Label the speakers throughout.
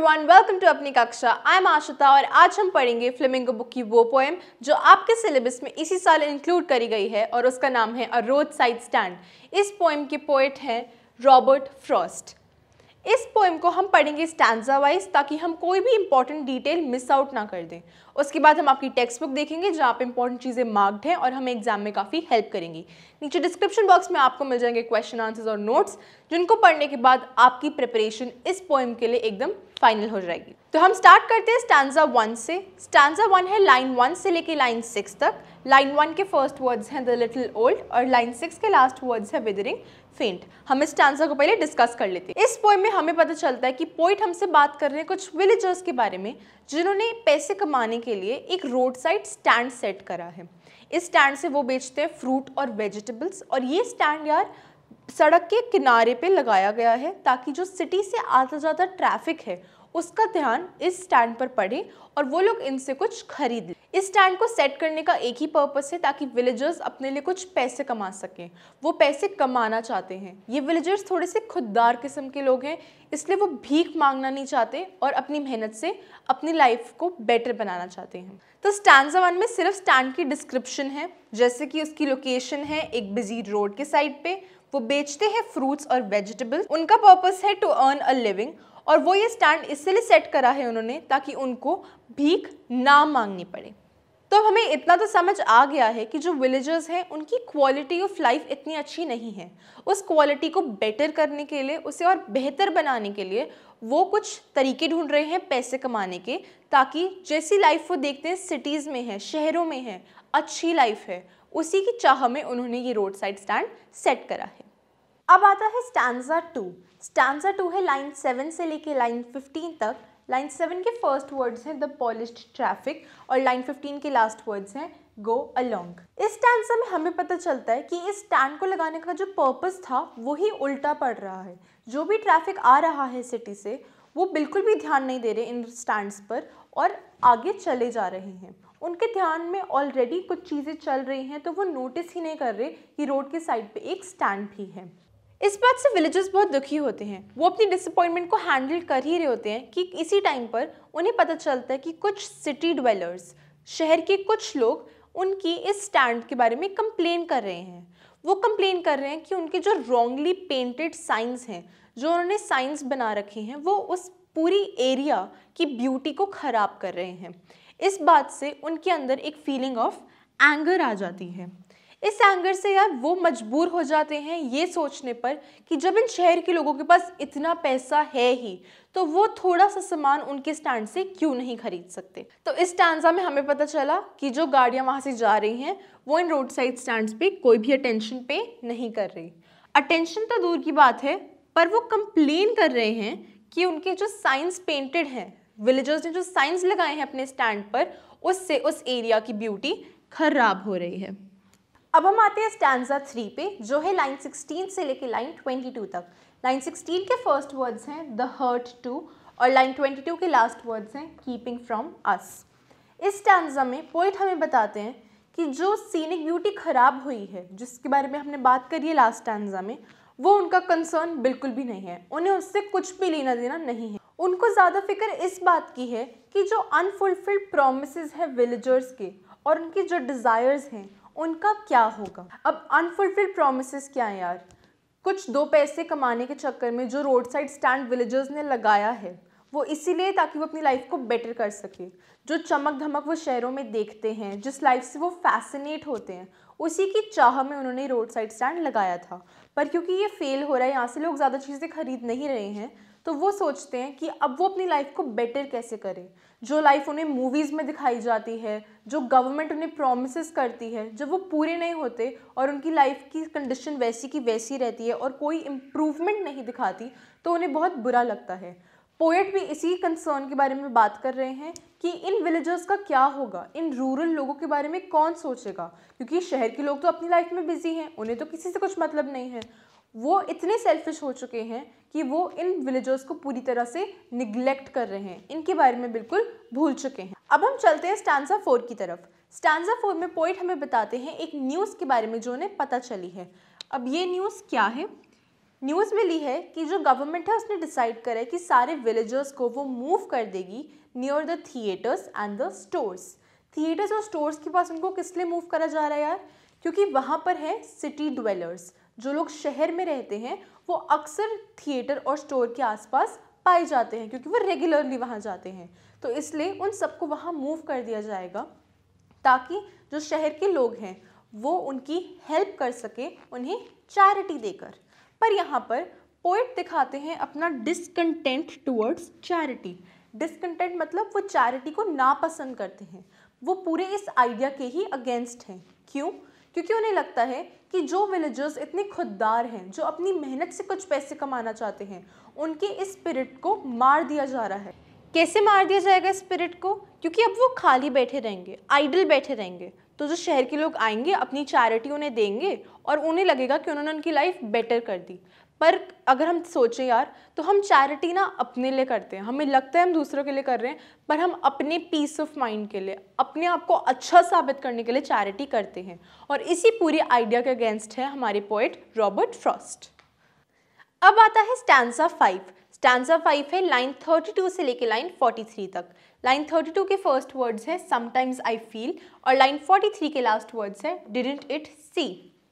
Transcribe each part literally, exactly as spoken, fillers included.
Speaker 1: everyone, welcome to अपनी कक्षा। I am Ashita और आज हम पढ़ेंगे फ्लेमिंगो बुक की वो पोएम जो आपके सिलेबस में इसी साल इंक्लूड करी गई है और उसका नाम है अ रोडसाइड स्टैंड। इस पोएम के पोएट हैं रॉबर्ट फ्रॉस्ट। इस पोएम को हम पढ़ेंगे स्टैंजा वाइज ताकि हम कोई भी इंपॉर्टेंट डिटेल मिस आउट ना कर दें। उसके बाद हम आपकी टेक्स्ट बुक देखेंगे जहाँ पे इंपॉर्टेंट चीज़ें मार्क्ड हैं और हमें एग्जाम में काफ़ी हेल्प करेंगी। नीचे डिस्क्रिप्शन बॉक्स में आपको मिल जाएंगे क्वेश्चन आंसर्स और नोट्स जिनको पढ़ने के बाद आपकी प्रिपरेशन इस पोएम के लिए एकदम फाइनल हो जाएगी। तो हम स्टार्ट करते हैं स्टैंजा वन से। स्टैंजा वन है लाइन वन से लेके लाइन सिक्स तक। लाइन वन के फर्स्ट वर्ड्स हैं द लिटिल ओल्ड और लाइन सिक्स के लास्ट वर्ड्स है विदरिंग फेंट। हम इस स्टैंजा को पहले डिस्कस कर लेते हैं। इस पोएम में हमें पता चलता है कि पोइट हमसे बात कर रहे हैं कुछ विलेजर्स के बारे में जिन्होंने पैसे कमाने के लिए एक रोड साइड स्टैंड सेट करा है। इस स्टैंड से वो बेचते हैं फ्रूट और वेजिटेबल्स और ये स्टैंड यार सड़क के किनारे पे लगाया गया है ताकि जो सिटी से आता जाता ट्रैफिक है उसका ध्यान इस स्टैंड पर पड़े और वो लोग इनसे कुछ खरीद लें। इस स्टैंड को सेट करने का एक ही पर्पस है ताकि विलेजर्स अपने लिए कुछ पैसे कमा सकें। वो पैसे कमाना चाहते हैं। ये विलेजर्स थोड़े से खुददार किस्म के लोग हैं, इसलिए वो भीख मांगना नहीं चाहते और अपनी मेहनत से अपनी लाइफ को बेटर बनाना चाहते हैं। तो स्टैंजा वन में सिर्फ स्टैंड की डिस्क्रिप्शन है, जैसे कि उसकी लोकेशन है एक बिजी रोड के साइड पे। वो बेचते हैं फ्रूट्स और वेजिटेबल्स। उनका पर्पस है टू अर्न अ लिविंग और वो ये स्टैंड इसलिए सेट करा है उन्होंने ताकि उनको भीख ना मांगनी पड़े। तो हमें इतना तो समझ आ गया है कि जो विलेजर्स हैं उनकी क्वालिटी ऑफ लाइफ इतनी अच्छी नहीं है। उस क्वालिटी को बेटर करने के लिए, उसे और बेहतर बनाने के लिए वो कुछ तरीके ढूंढ रहे हैं पैसे कमाने के, ताकि जैसी लाइफ वो देखते हैं सिटीज़ में है, शहरों में है, अच्छी लाइफ है, उसी की चाह में उन्होंने ये रोड साइड स्टैंड सेट करा है। अब आता है स्टैंजा टू। स्टैंजा टू है लाइन सेवन से लेके लाइन फिफ्टीन तक। लाइन सेवन के फर्स्ट वर्ड्स हैं द पॉलिश्ड ट्रैफिक और लाइन फिफ्टीन के लास्ट वर्ड्स हैं गो अलोंग। इस स्टैंजा में हमें पता चलता है कि इस स्टैंड को लगाने का जो पर्पस था वही उल्टा पड़ रहा है। जो भी ट्रैफिक आ रहा है सिटी से वो बिल्कुल भी ध्यान नहीं दे रहे इन स्टैंड्स पर और आगे चले जा रहे हैं। उनके ध्यान में ऑलरेडी कुछ चीज़ें चल रही हैं तो वो नोटिस ही नहीं कर रहे कि रोड के साइड पे एक स्टैंड भी है। इस बात से विलेजर्स बहुत दुखी होते हैं। वो अपनी डिसअपॉइंटमेंट को हैंडल कर ही रहे होते हैं कि इसी टाइम पर उन्हें पता चलता है कि कुछ सिटी ड्वेलर्स, शहर के कुछ लोग उनकी इस स्टैंड के बारे में कंप्लेन कर रहे हैं। वो कंप्लेन कर रहे हैं कि उनके जो रॉन्गली पेंटेड साइंस हैं, जो उन्होंने साइंस बना रखे हैं, वो उस पूरी एरिया की ब्यूटी को ख़राब कर रहे हैं। इस बात से उनके अंदर एक फीलिंग ऑफ एंगर आ जाती है। इस एंगर से यार वो मजबूर हो जाते हैं ये सोचने पर कि जब इन शहर के लोगों के पास इतना पैसा है ही तो वो थोड़ा सा सामान उनके स्टैंड से क्यों नहीं खरीद सकते। तो इस स्टैंजा में हमें पता चला कि जो गाड़ियां वहां से जा रही हैं वो इन रोड साइड स्टैंड्स पे कोई भी अटेंशन पे नहीं कर रही। अटेंशन तो दूर की बात है, पर वो कंप्लेन कर रहे हैं कि उनके जो साइंस पेंटेड हैं, विलेजर्स ने जो साइंस लगाए हैं अपने स्टैंड पर, उससे उस एरिया की ब्यूटी खराब हो रही है। अब हम आते हैं स्टैंजा थ्री पे, जो है लाइन सिक्सटीन से लेके लाइन ट्वेंटी टू तक। लाइन सिक्सटीन के फर्स्ट वर्ड्स हैं द हर्ट टू और लाइन ट्वेंटी टू के लास्ट वर्ड्स हैं कीपिंग फ्रॉम अस। इस स्टैंजा में पोइट हमें बताते हैं कि जो सीनिक ब्यूटी खराब हुई है, जिसके बारे में हमने बात करी है लास्ट स्टैंजा में, वो उनका कंसर्न बिल्कुल भी नहीं है। उन्हें उससे कुछ भी लेना देना नहीं है। उनको ज़्यादा फिक्र इस बात की है कि जो अनफुलफिल्ड प्रोमिसेस है विलेजर्स के और उनकी जो डिज़ायर्स हैं उनका क्या होगा। अब अनफुलफिल्ड प्रोमिसेस क्या है यार? कुछ दो पैसे कमाने के चक्कर में जो रोड साइड स्टैंड विलेजर्स ने लगाया है वो इसीलिए ताकि वो अपनी लाइफ को बेटर कर सके। जो चमक धमक वो शहरों में देखते हैं, जिस लाइफ से वो फैसिनेट होते हैं, उसी की चाह में उन्होंने रोड साइड स्टैंड लगाया था। पर क्योंकि ये फेल हो रहा है, यहाँ से लोग ज़्यादा चीज़ें खरीद नहीं रहे हैं, तो वो सोचते हैं कि अब वो अपनी लाइफ को बेटर कैसे करें। जो लाइफ उन्हें मूवीज़ में दिखाई जाती है, जो गवर्नमेंट उन्हें प्रॉमिसेस करती है, जब वो पूरे नहीं होते और उनकी लाइफ की कंडीशन वैसी की वैसी रहती है और कोई इम्प्रूवमेंट नहीं दिखाती, तो उन्हें बहुत बुरा लगता है। पोएट भी इसी कंसर्न के बारे में बात कर रहे हैं कि इन विलेजर्स का क्या होगा, इन रूरल लोगों के बारे में कौन सोचेगा, क्योंकि शहर के लोग तो अपनी लाइफ में बिजी हैं, उन्हें तो किसी से कुछ मतलब नहीं है। वो इतने सेल्फिश हो चुके हैं कि वो इन विलेजर्स को पूरी तरह से निग्लेक्ट कर रहे हैं, इनके बारे में बिल्कुल भूल चुके हैं। अब हम चलते हैं स्टैंजा फोर की तरफ। स्टैंजा फोर में पोइट हमें बताते हैं एक न्यूज़ के बारे में जो उन्हें पता चली है। अब ये न्यूज़ क्या है? न्यूज़ मिली है कि जो गवर्नमेंट है उसने डिसाइड करा है कि सारे विलेजर्स को वो मूव कर देगी near the theatres and the stores. Theatres और स्टोर्स के पास उनको किस लिए मूव करा जा रहा है यार? क्योंकि वहाँ पर है सिटी ड्वेलर्स, जो लोग शहर में रहते हैं वो अक्सर थिएटर और स्टोर के आसपास पाए जाते हैं क्योंकि वो रेगुलरली वहाँ जाते हैं। तो इसलिए उन सबको वहाँ मूव कर दिया जाएगा ताकि जो शहर के लोग हैं वो उनकी हेल्प कर सके उन्हें चैरिटी देकर। पर यहाँ पर पोएट दिखाते हैं अपना डिसकंटेंट टुवर्ड्स चैरिटी। डिसकंटेंट मतलब वो चैरिटी को नापसंद करते हैं, वो पूरे इस आइडिया के ही अगेंस्ट हैं। क्यों? क्योंकि उन्हें लगता है कि जो विलेजर्स इतने खुददार हैं, जो अपनी मेहनत से कुछ पैसे कमाना चाहते हैं, उनके इस स्पिरिट को मार दिया जा रहा है। कैसे मार दिया जाएगा स्पिरिट को? क्योंकि अब वो खाली बैठे रहेंगे, आइडल बैठे रहेंगे, तो जो शहर के लोग आएंगे अपनी चैरिटी उन्हें देंगे और उन्हें लगेगा कि उन्होंने उनकी लाइफ बेटर कर दी। पर अगर हम सोचें यार, तो हम चैरिटी ना अपने लिए करते हैं, हमें लगता है हम दूसरों के लिए कर रहे हैं, पर हम अपने पीस ऑफ माइंड के लिए, अपने आप को अच्छा साबित करने के लिए चैरिटी करते हैं। और इसी पूरी आइडिया के अगेंस्ट है हमारे पोएट रॉबर्ट फ्रॉस्ट। अब आता है स्टैंजा फाइव। स्टैंजा फाइव है लाइन थर्टी टू से लेके लाइन फोर्टी थ्री तक। लाइन थर्टी टू के फर्स्ट वर्ड्स है समटाइम्स आई फील और लाइन फोर्टी थ्री के लास्ट वर्ड्स है डिडंट इट सी।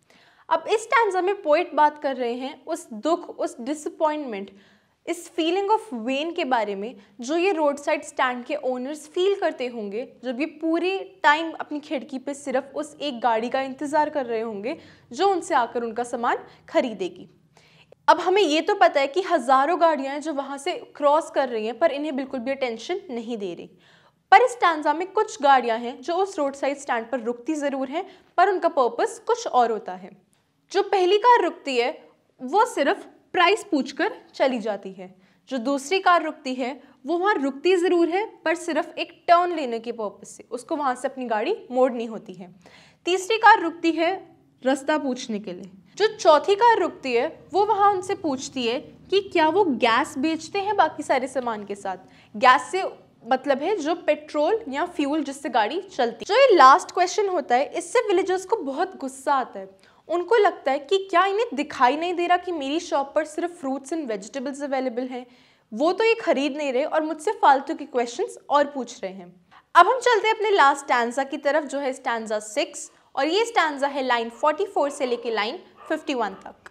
Speaker 1: अब इस स्टैंजा में पोएट बात कर रहे हैं उस दुख, उस डिसअपॉइंटमेंट, इस फीलिंग ऑफ वेन के बारे में जो ये रोड साइड स्टैंड के ओनर्स फील करते होंगे जब ये पूरे टाइम अपनी खिड़की पे सिर्फ उस एक गाड़ी का इंतज़ार कर रहे होंगे जो उनसे आकर उनका सामान खरीदेगी। अब हमें ये तो पता है कि हज़ारों गाड़ियाँ हैं जो वहाँ से क्रॉस कर रही हैं पर इन्हें बिल्कुल भी अटेंशन नहीं दे रही। पर इस स्टैंजा में कुछ गाड़ियाँ हैं जो उस रोड साइड स्टैंड पर रुकती ज़रूर हैं, पर उनका पर्पस कुछ और होता है। जो पहली कार रुकती है वो सिर्फ प्राइस पूछकर चली जाती है, जो दूसरी कार रुकती है वो वहाँ रुकती ज़रूर है पर सिर्फ एक टर्न लेने के पर्पस से, उसको वहाँ से अपनी गाड़ी मोड़नी होती है। तीसरी कार रुकती है रास्ता पूछने के लिए। जो चौथी कार रुकती है वो वहाँ उनसे पूछती है कि क्या वो गैस बेचते हैं बाकी सारे सामान के साथ। गैस से मतलब है जो पेट्रोल या फ्यूल जिससे गाड़ी चलती है। जो ये लास्ट क्वेश्चन होता है इससे विलेजर्स को बहुत गुस्सा आता है। उनको लगता है कि क्या इन्हें दिखाई नहीं दे रहा कि मेरी शॉप पर सिर्फ फ्रूट्स एंड वेजिटेबल्स अवेलेबल हैं, वो तो ये खरीद नहीं रहे और मुझसे फालतू के क्वेश्चंस और पूछ रहे हैं। अब हम चलते हैं अपने लास्ट स्टैंजा की तरफ जो है स्टैंजा सिक्स, और ये स्टैंजा है लाइन फोर्टी फोर से लेके लाइन फिफ्टी वन तक।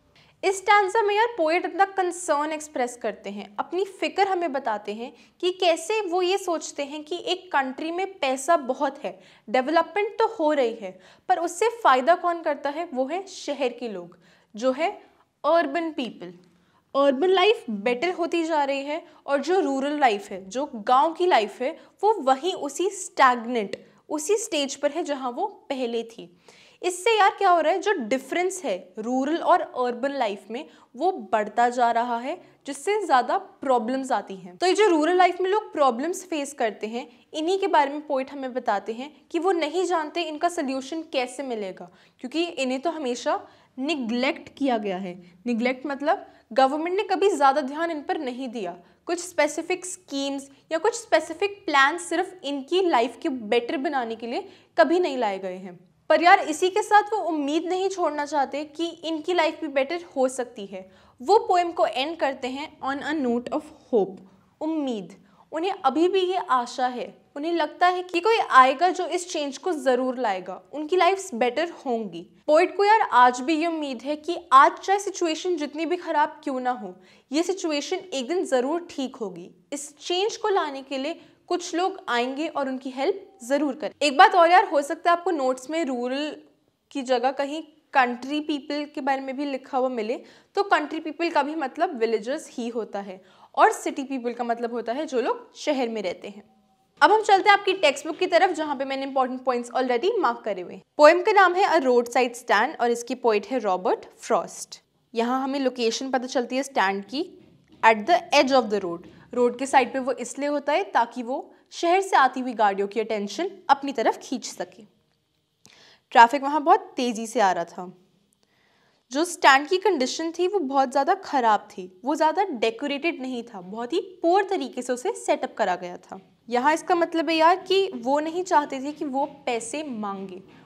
Speaker 1: इस स्टैंजा में यार पोएट अपना कंसर्न एक्सप्रेस करते हैं, अपनी फिक्र हमें बताते हैं कि कैसे वो ये सोचते हैं कि एक कंट्री में पैसा बहुत है, डेवलपमेंट तो हो रही है, पर उससे फ़ायदा कौन करता है? वो है शहर के लोग, जो है urban people. Urban life better होती जा रही है और जो रूरल लाइफ है, जो गांव की लाइफ है, वो वहीं उसी स्टैग्नेंट, उसी स्टेज पर है जहां वो पहले थी। इससे यार क्या हो रहा है, जो डिफरेंस है रूरल और अर्बन लाइफ में वो बढ़ता जा रहा है, जिससे ज़्यादा प्रॉब्लम्स आती हैं। तो ये जो रूरल लाइफ में लोग प्रॉब्लम्स फेस करते हैं, इन्हीं के बारे में पोएट हमें बताते हैं कि वो नहीं जानते इनका सल्यूशन कैसे मिलेगा, क्योंकि इन्हें तो हमेशा निगलेक्ट किया गया है। निगलेक्ट मतलब गवर्नमेंट ने कभी ज़्यादा ध्यान इन पर नहीं दिया। कुछ स्पेसिफिक स्कीम्स या कुछ स्पेसिफिक प्लान सिर्फ इनकी लाइफ के बेटर बनाने के लिए कभी नहीं लाए गए हैं। पर यार इसी के साथ वो उम्मीद नहीं छोड़ना चाहते कि इनकी लाइफ भी बेटर हो सकती है। वो पोएम को एंड करते हैं on a note of hope, उम्मीद। उन्हें अभी भी ये आशा है, उन्हें लगता है कि कोई आएगा जो इस चेंज को ज़रूर लाएगा, उनकी लाइफ्स बेटर होंगी। पोएट को यार आज भी ये उम्मीद है कि आज चाहे सिचुएशन जितनी भी ख़राब क्यों ना हो, ये सिचुएशन एक दिन ज़रूर ठीक होगी। इस चेंज को लाने के लिए कुछ लोग आएंगे और उनकी हेल्प ज़रूर करें। एक बात और यार, हो सकता है आपको नोट्स में रूरल की जगह कहीं कंट्री पीपल के बारे में भी लिखा हुआ मिले, तो कंट्री पीपल का भी मतलब विलेजर्स ही होता है और सिटी पीपल का मतलब होता है जो लोग शहर में रहते हैं। अब हम चलते हैं आपकी टेक्स्ट बुक की तरफ जहाँ पे मैंने इंपॉर्टेंट पॉइंट्स ऑलरेडी मार्क करे हुए। पोएम का नाम है अ रोड साइड स्टैंड और इसकी पोएट है रॉबर्ट फ्रॉस्ट। यहाँ हमें लोकेशन पता चलती है स्टैंड की, at the edge of the road. Road के साइड पे वो इसलिए होता है ताकि वो शहर से आती हुई गाड़ियों की अटेंशन अपनी तरफ खींच सके। ट्रैफिक वहाँ बहुत तेज़ी से आ रहा था। जो स्टैंड की कंडीशन थी वो बहुत ज़्यादा ख़राब थी, वो ज़्यादा डेकोरेटेड नहीं था, बहुत ही पुअर तरीके से उसे सेटअप करा गया था। यहाँ इसका मतलब है यार कि वो नहीं चाहते थे कि वो पैसे मांगे,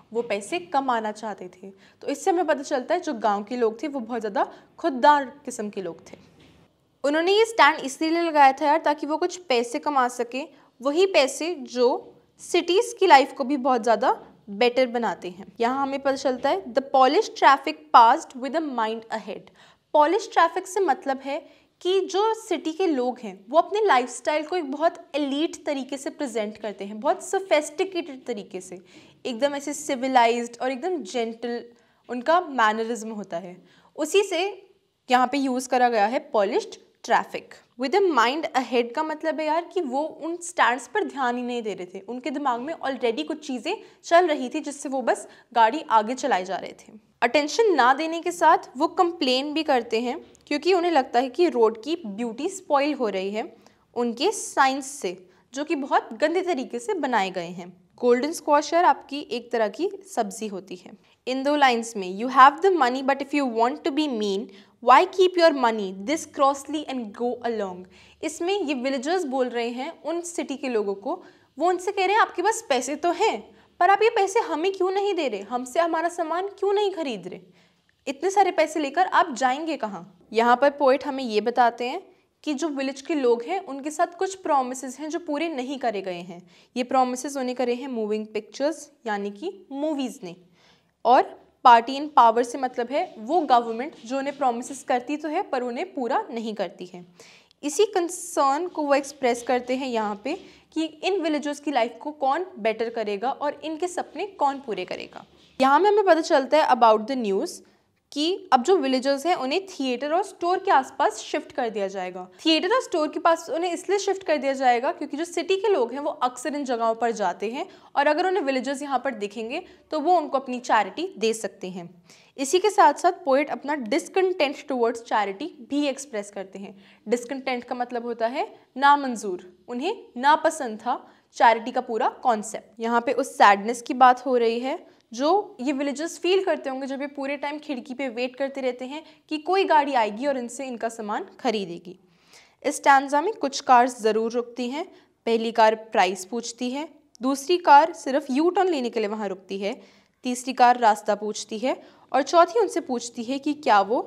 Speaker 1: वो पैसे कमाना चाहते थे। तो इससे हमें पता चलता है जो गांव के लोग थे वो बहुत ज़्यादा खुददार किस्म के लोग थे। उन्होंने ये स्टैंड इसलिए लगाया था यार ताकि वो कुछ पैसे कमा सके, वही पैसे जो सिटीज़ की लाइफ को भी बहुत ज़्यादा बेटर बनाते हैं। यहाँ हमें पता चलता है the polish traffic passed with a mind ahead. Polish traffic से मतलब है कि जो सिटी के लोग हैं वो अपने लाइफस्टाइल को एक बहुत एलीट तरीके से प्रेजेंट करते हैं, बहुत सोफेस्टिकेटेड तरीके से, एकदम ऐसे सिविलाइज्ड और एकदम जेंटल उनका मैनरिज्म होता है। उसी से यहाँ पे यूज़ करा गया है polished traffic. With a mind ahead का मतलब है यार कि वो उन स्टैंड्स पर ध्यान ही नहीं दे रहे थे, उनके दिमाग में ऑलरेडी कुछ चीज़ें चल रही थी जिससे वो बस गाड़ी आगे चलाए जा रहे थे। अटेंशन ना देने के साथ वो कंप्लेन भी करते हैं क्योंकि उन्हें लगता है कि रोड की ब्यूटी स्पॉइल हो रही है उनके साइंस से, जो कि बहुत गंदे तरीके से बनाए गए हैं। गोल्डन स्क्वाश यार आपकी एक तरह की सब्जी होती है। इन दो लाइन्स में you have the money but if you want to be mean why keep your money this crossly and go along. इसमें ये विलेजर्स बोल रहे हैं उन सिटी के लोगों को, वो उनसे कह रहे हैं आपके पास पैसे तो हैं पर आप ये पैसे हमें क्यों नहीं दे रहे, हमसे हमारा सामान क्यों नहीं खरीद रहे, इतने सारे पैसे लेकर आप जाएंगे कहाँ। यहाँ पर पोइट हमें ये बताते हैं कि जो विलेज के लोग हैं उनके साथ कुछ प्रॉमिसेस हैं जो पूरे नहीं करे गए हैं। ये प्रॉमिसेस उन्हें करे हैं मूविंग पिक्चर्स यानी कि मूवीज़ ने, और पार्टी इन पावर से मतलब है वो गवर्नमेंट जो उन्हें प्रॉमिसेस करती तो है पर उन्हें पूरा नहीं करती है। इसी कंसर्न को वो एक्सप्रेस करते हैं यहाँ पे कि इन विलेजर्स की लाइफ को कौन बेटर करेगा और इनके सपने कौन पूरे करेगा। यहाँ में हमें पता चलता है अबाउट द न्यूज़ कि अब जो विलेजर्स हैं उन्हें थिएटर और स्टोर के आसपास शिफ्ट कर दिया जाएगा। थिएटर और स्टोर के पास उन्हें इसलिए शिफ्ट कर दिया जाएगा क्योंकि जो सिटी के लोग हैं वो अक्सर इन जगहों पर जाते हैं और अगर उन्हें विलेजर्स यहाँ पर दिखेंगे तो वो उनको अपनी चैरिटी दे सकते हैं। इसी के साथ साथ पोएट अपना डिसकंटेंट टुवर्ड्स चैरिटी भी एक्सप्रेस करते हैं। डिसकंटेंट का मतलब होता है नामंजूर, उन्हें नापसंद था चैरिटी का पूरा कॉन्सेप्ट। यहाँ पे उस सैडनेस की बात हो रही है जो ये विलेजर्स फील करते होंगे जब ये पूरे टाइम खिड़की पे वेट करते रहते हैं कि कोई गाड़ी आएगी और इनसे इनका सामान खरीदेगी। इस स्टैंजा में कुछ कार्स ज़रूर रुकती हैं। पहली कार प्राइस पूछती है, दूसरी कार सिर्फ यू टर्न लेने के लिए वहाँ रुकती है, तीसरी कार रास्ता पूछती है और चौथी उनसे पूछती है कि क्या वो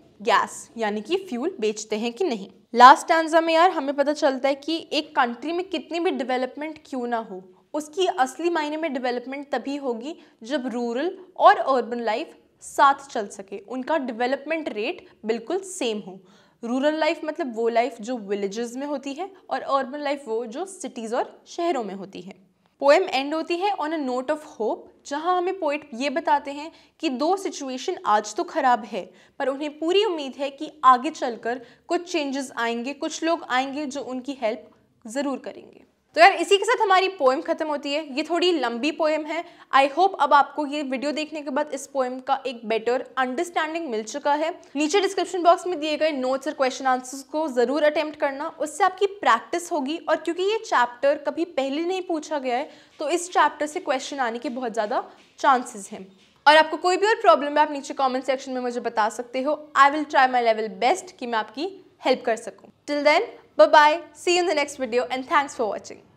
Speaker 1: गैस यानी कि फ्यूल बेचते हैं कि नहीं। लास्ट स्टैंजा में यार हमें पता चलता है कि एक कंट्री में कितनी भी डेवलपमेंट क्यों ना हो, उसकी असली मायने में डेवलपमेंट तभी होगी जब रूरल और अर्बन लाइफ साथ चल सके, उनका डेवलपमेंट रेट बिल्कुल सेम हो। रूरल लाइफ मतलब वो लाइफ जो विलेजेस में होती है और अर्बन लाइफ वो जो सिटीज़ और शहरों में होती है। पोएम एंड होती है on a note of hope, जहां हमें पोएट ये बताते हैं कि दो सिचुएशन आज तो खराब है पर उन्हें पूरी उम्मीद है कि आगे चलकर कुछ चेंजेस आएंगे, कुछ लोग आएंगे जो उनकी हेल्प ज़रूर करेंगे। तो यार इसी के साथ हमारी पोएम खत्म होती है। ये थोड़ी लंबी पोएम है। आई होप अब आपको ये वीडियो देखने के बाद इस पोएम का एक बेटर अंडरस्टैंडिंग मिल चुका है। नीचे डिस्क्रिप्शन बॉक्स में दिए गए नोट्स और क्वेश्चन आंसर्स को ज़रूर अटेम्प्ट करना, उससे आपकी प्रैक्टिस होगी। और क्योंकि ये चैप्टर कभी पहले नहीं पूछा गया है तो इस चैप्टर से क्वेश्चन आने के बहुत ज़्यादा चांसेस हैं। और आपको कोई भी और प्रॉब्लम है आप नीचे कॉमेंट सेक्शन में मुझे बता सकते हो। I will try my level best कि मैं आपकी हेल्प कर सकूँ। Till then, bye bye, see you in the next video and thanks for watching.